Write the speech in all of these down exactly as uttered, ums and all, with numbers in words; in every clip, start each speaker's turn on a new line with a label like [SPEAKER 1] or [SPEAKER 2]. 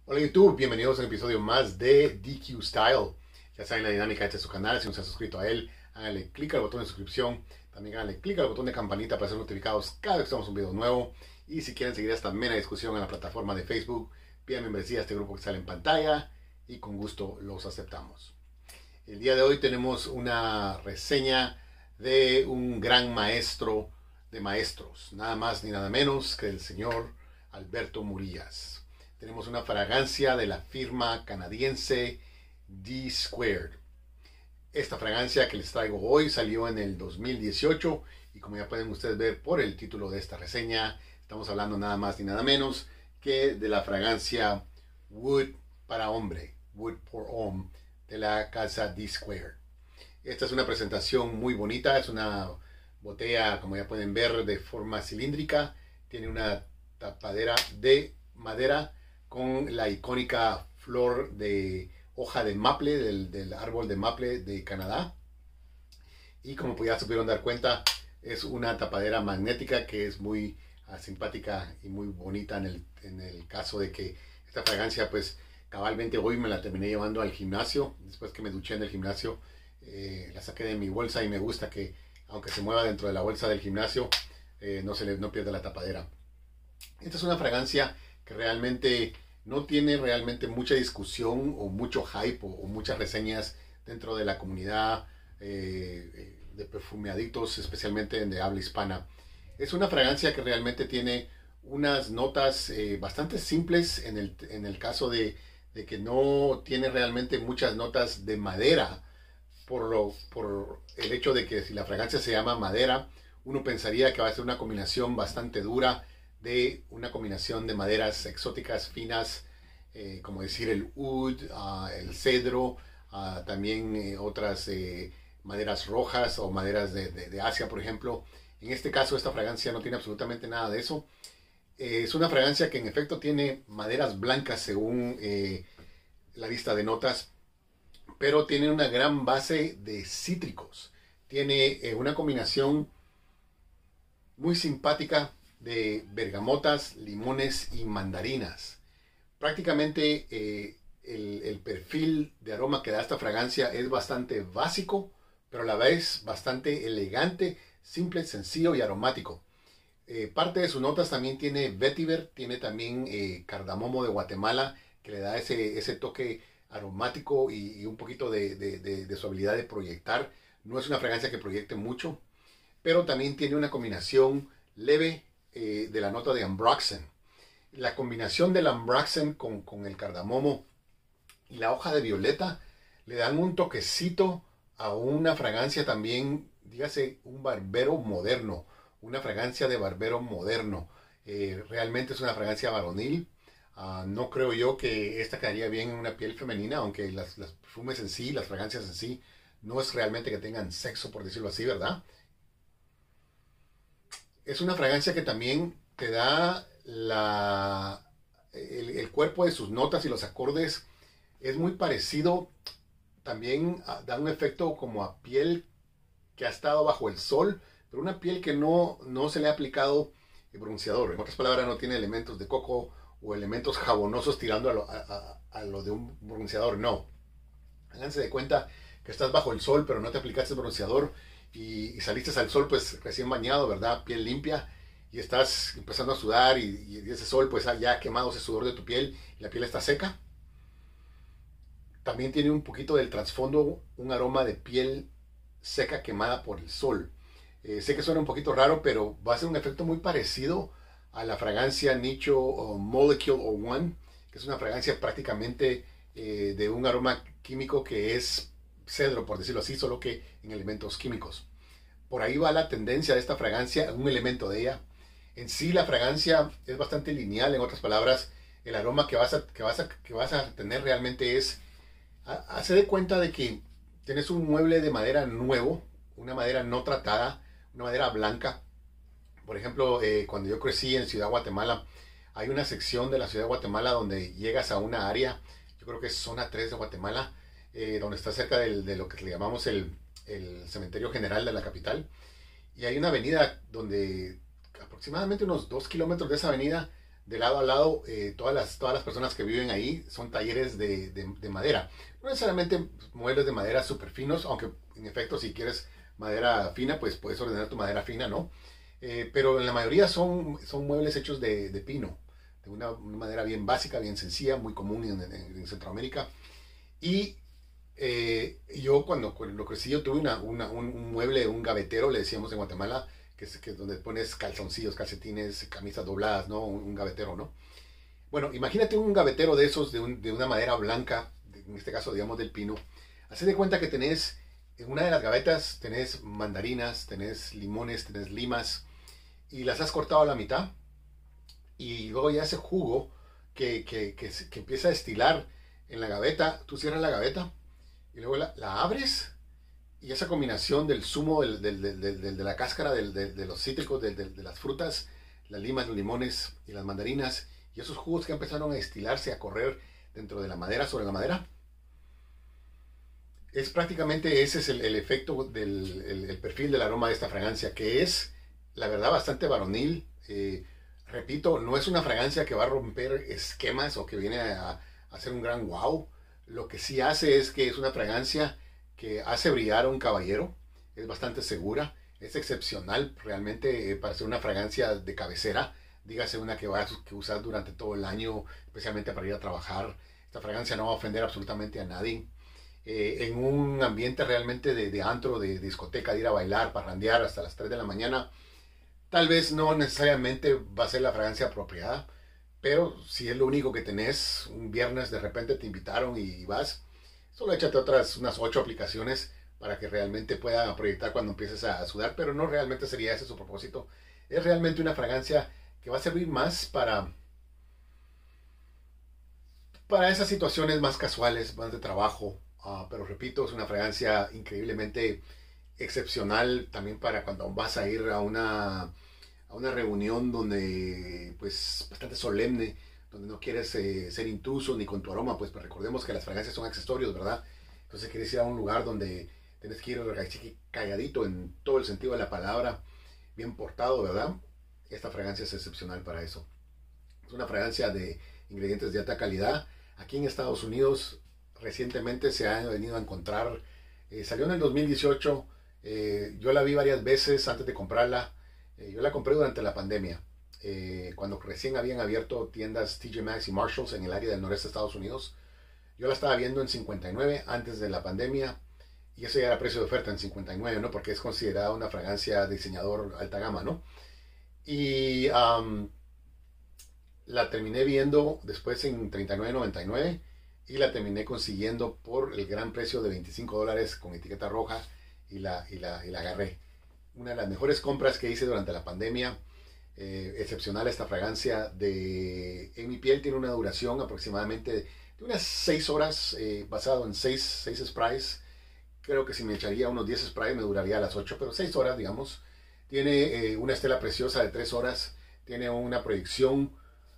[SPEAKER 1] Hola YouTube, bienvenidos a un episodio más de D Q Style. Ya saben la dinámica de este su canal, si no se han suscrito a él, háganle clic al botón de suscripción, también háganle clic al botón de campanita para ser notificados cada vez que estamos un video nuevo. Y si quieren seguir esta mera discusión en la plataforma de Facebook, pidan membresía a este grupo que sale en pantalla y con gusto los aceptamos. El día de hoy tenemos una reseña de un gran maestro de maestros, nada más ni nada menos que el señor Alberto Morillas. Tenemos una fragancia de la firma canadiense D Squared. Esta fragancia que les traigo hoy salió en el dos mil dieciocho y como ya pueden ustedes ver por el título de esta reseña, estamos hablando nada más ni nada menos que de la fragancia Wood para hombre, Wood for Homme, de la casa D Squared. Esta es una presentación muy bonita, es una botella, como ya pueden ver, de forma cilíndrica, tiene una tapadera de madera con la icónica flor de hoja de maple, del, del árbol de maple de Canadá. Y como ya se pudieron dar cuenta, es una tapadera magnética que es muy uh, simpática y muy bonita en el, en el caso de que esta fragancia, pues cabalmente hoy me la terminé llevando al gimnasio. Después que me duché en el gimnasio, eh, la saqué de mi bolsa y me gusta que, aunque se mueva dentro de la bolsa del gimnasio, eh, no se le no pierda la tapadera. Esta es una fragancia que realmente no tiene realmente mucha discusión o mucho hype o, o muchas reseñas dentro de la comunidad eh, de perfumeadictos, especialmente de habla hispana. Es una fragancia que realmente tiene unas notas eh, bastante simples en el, en el caso de, de que no tiene realmente muchas notas de madera, por, lo, por el hecho de que si la fragancia se llama madera, uno pensaría que va a ser una combinación bastante dura de una combinación de maderas exóticas finas, eh, como decir el oud, uh, el cedro, uh, también eh, otras eh, maderas rojas o maderas de, de, de Asia, por ejemplo. En este caso, esta fragancia no tiene absolutamente nada de eso. Eh, es una fragancia que en efecto tiene maderas blancas según eh, la lista de notas, pero tiene una gran base de cítricos. Tiene eh, una combinación muy simpática de bergamotas, limones y mandarinas. Prácticamente eh, el, el perfil de aroma que da esta fragancia es bastante básico, pero a la vez bastante elegante, simple, sencillo y aromático. Eh, parte de sus notas también tiene vetiver, tiene también eh, cardamomo de Guatemala, que le da ese, ese toque aromático y, y un poquito de, de, de, de su habilidad de proyectar. No es una fragancia que proyecte mucho, pero también tiene una combinación leve eh, de la nota de ambroxan. La combinación del ambroxan con, con el cardamomo y la hoja de violeta le dan un toquecito a una fragancia también, dígase, un barbero moderno, una fragancia de barbero moderno. Eh, realmente es una fragancia varonil. Uh, no creo yo que esta quedaría bien en una piel femenina, aunque las, las perfumes en sí, las fragancias en sí, no es realmente que tengan sexo, por decirlo así, ¿verdad? Es una fragancia que también te da la, el, el cuerpo de sus notas y los acordes. Es muy parecido, también a, da un efecto como a piel que ha estado bajo el sol, pero una piel que no, no se le ha aplicado el bronceador. En otras palabras, no tiene elementos de coco o elementos jabonosos tirando a lo, a, a, a lo de un bronceador. No. Háganse de cuenta que estás bajo el sol, pero no te aplicaste el bronceador y, y saliste al sol pues recién bañado, ¿verdad? Piel limpia, y estás empezando a sudar y, y ese sol pues ya ha quemado ese sudor de tu piel y la piel está seca. También tiene un poquito del trasfondo, un aroma de piel seca quemada por el sol. Eh, sé que suena un poquito raro, pero va a ser un efecto muy parecido a la fragancia Nicho o Molecule o One, que es una fragancia prácticamente eh, de un aroma químico que es cedro, por decirlo así, solo que en elementos químicos. Por ahí va la tendencia de esta fragancia, un elemento de ella. En sí la fragancia es bastante lineal, en otras palabras, el aroma que vas a, que vas a, que vas a tener realmente es, hace de cuenta de que tienes un mueble de madera nuevo, una madera no tratada, una madera blanca. Por ejemplo, eh, cuando yo crecí en Ciudad Guatemala, hay una sección de la Ciudad de Guatemala donde llegas a una área, yo creo que es zona tres de Guatemala, eh, donde está cerca del, de lo que le llamamos el, el cementerio general de la capital. Y hay una avenida donde aproximadamente unos dos kilómetros de esa avenida de lado a lado, eh, todas, las, todas las personas que viven ahí son talleres de, de, de madera. No necesariamente muebles de madera súper finos, aunque en efecto si quieres madera fina, pues puedes ordenar tu madera fina, ¿no? Eh, pero en la mayoría son, son muebles hechos de, de pino, de una, una madera bien básica, bien sencilla, muy común en, en, en Centroamérica. Y eh, yo cuando, cuando lo crecí, yo tuve una, una, un, un mueble, un gavetero, le decíamos en Guatemala, que es, que es donde pones calzoncillos, calcetines, camisas dobladas, ¿no? Un, un gavetero, ¿no? Bueno, imagínate un gavetero de esos, de, un, de una madera blanca, de, en este caso, digamos, del pino. Haz de cuenta que tenés, en una de las gavetas, tenés mandarinas, tenés limones, tenés limas, y las has cortado a la mitad, y luego ya ese jugo que, que, que, que empieza a destilar en la gaveta, tú cierras la gaveta, y luego la, la abres, y esa combinación del zumo del, del, del, del, de la cáscara del, de, de los cítricos, de, de, de las frutas, las limas, los limones y las mandarinas, y esos jugos que empezaron a destilarse, a correr dentro de la madera, sobre la madera, es prácticamente ese es el, el efecto del el, el perfil del aroma de esta fragancia, que es, la verdad, bastante varonil. Eh, repito, no es una fragancia que va a romper esquemas o que viene a, a hacer un gran wow. Lo que sí hace es que es una fragancia que hace brillar a un caballero, es bastante segura, es excepcional realmente eh, para ser una fragancia de cabecera, dígase una que vas a usar durante todo el año, especialmente para ir a trabajar. Esta fragancia no va a ofender absolutamente a nadie. Eh, en un ambiente realmente de, de antro, de, de discoteca, de ir a bailar, parrandear hasta las tres de la mañana, tal vez no necesariamente va a ser la fragancia apropiada, pero si es lo único que tenés, un viernes de repente te invitaron y vas, solo échate otras unas ocho aplicaciones para que realmente pueda proyectar cuando empieces a sudar, pero no realmente sería ese su propósito. Es realmente una fragancia que va a servir más para, para esas situaciones más casuales, más de trabajo. Uh, pero repito, es una fragancia increíblemente excepcional también para cuando vas a ir a una, a una reunión donde, pues, bastante solemne, donde no quieres eh, ser intruso ni con tu aroma, pues, pues recordemos que las fragancias son accesorios, ¿verdad? Entonces quieres ir a un lugar donde tienes que ir calladito en todo el sentido de la palabra, bien portado, ¿verdad? Esta fragancia es excepcional para eso. Es una fragancia de ingredientes de alta calidad. Aquí en Estados Unidos recientemente se ha venido a encontrar, eh, salió en el dos mil dieciocho, eh, yo la vi varias veces antes de comprarla. Eh, yo la compré durante la pandemia, eh, cuando recién habían abierto tiendas T J Maxx y Marshalls en el área del noreste de Estados Unidos. Yo la estaba viendo en cincuenta y nueve antes de la pandemia, y eso ya era precio de oferta en cincuenta y nueve, ¿no? Porque es considerada una fragancia diseñador alta gama, ¿no? Y um, la terminé viendo después en treinta y nueve noventa y nueve, y la terminé consiguiendo por el gran precio de veinticinco dólares con etiqueta roja, y la, y, la, y la agarré. Una de las mejores compras que hice durante la pandemia. Eh, excepcional esta fragancia. De, en mi piel tiene una duración aproximadamente de unas seis horas, eh, basado en seis sprays. Creo que si me echaría unos diez sprays me duraría las ocho, pero seis horas, digamos. Tiene eh, una estela preciosa de tres horas. Tiene una proyección.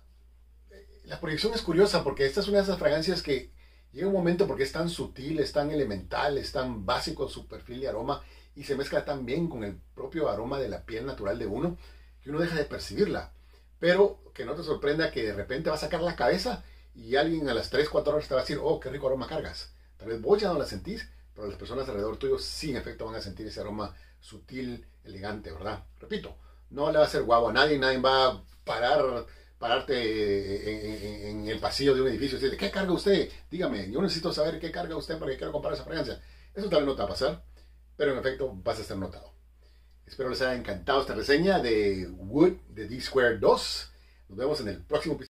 [SPEAKER 1] La proyección es curiosa porque esta es una de esas fragancias que llega un momento, porque es tan sutil, es tan elemental, es tan básico su perfil de aroma y se mezcla tan bien con el propio aroma de la piel natural de uno, que uno deja de percibirla. Pero que no te sorprenda que de repente va a sacar la cabeza y alguien a las tres, cuatro horas te va a decir: oh, qué rico aroma cargas. Tal vez vos ya no la sentís, pero las personas alrededor tuyo sí en efecto van a sentir ese aroma sutil, elegante, ¿verdad? Repito, no le va a hacer guau a nadie, nadie va a parar... pararte en, en, en el pasillo de un edificio y decirle: ¿qué carga usted? Dígame, yo necesito saber qué carga usted porque quiero comprar esa fragancia. Eso tal vez no te va a pasar, pero en efecto vas a estar notado. Espero les haya encantado esta reseña de Wood de D Square dos. Nos vemos en el próximo episodio.